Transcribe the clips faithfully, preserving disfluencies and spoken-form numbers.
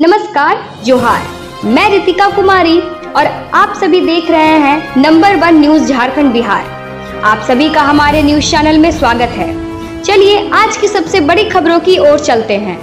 नमस्कार, जोहार। मैं रितिका कुमारी और आप सभी देख रहे हैं number one news Jharkhand Bihar. आप सभी का हमारे न्यूज चैनल में स्वागत है। चलिए आज की सबसे बड़ी खबरों की ओर चलते हैं।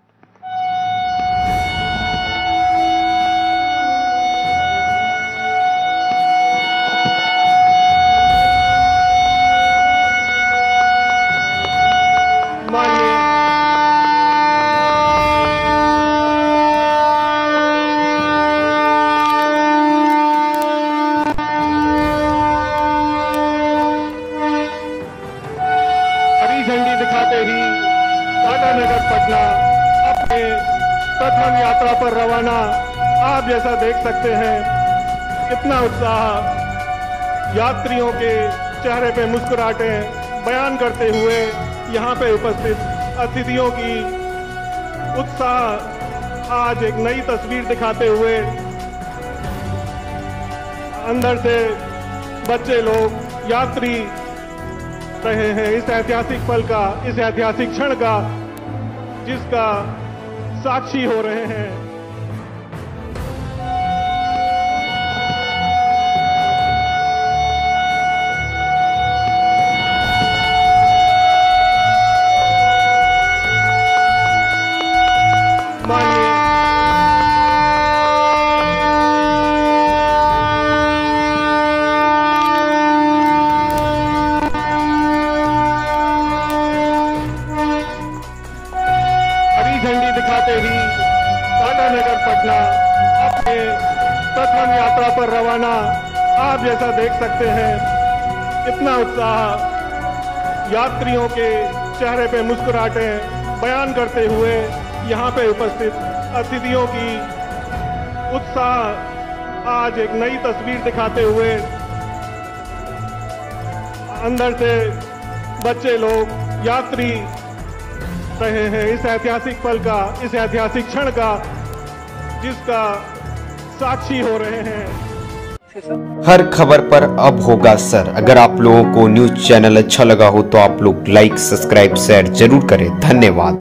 झंडी दिखाते ही टाटा नगर पटना अपने प्रथम यात्रा पर रवाना। आप जैसा देख सकते हैं कितना उत्साह, यात्रियों के चेहरे पे मुस्कुराहटें बयान करते हुए यहाँ पे उपस्थित अतिथियों की उत्साह आज एक नई तस्वीर दिखाते हुए अंदर से बच्चे लोग, यात्री रहे हैं इस ऐतिहासिक पल का, इस ऐतिहासिक क्षण का जिसका साक्षी हो रहे हैं। माननीय झंडी दिखाते ही टाटा नगर पटना अपने प्रथम यात्रा पर रवाना। आप जैसा देख सकते हैं कितना उत्साह, यात्रियों के चेहरे पे मुस्कुराहटें बयान करते हुए यहाँ पे उपस्थित अतिथियों की उत्साह आज एक नई तस्वीर दिखाते हुए अंदर से बच्चे लोग, यात्री रहे हैं इस ऐतिहासिक पल का, इस ऐतिहासिक क्षण का जिसका साक्षी हो रहे हैं। हर खबर पर अब होगा असर। अगर आप लोगों को न्यूज चैनल अच्छा लगा हो तो आप लोग लाइक, सब्सक्राइब, शेयर जरूर करें। धन्यवाद।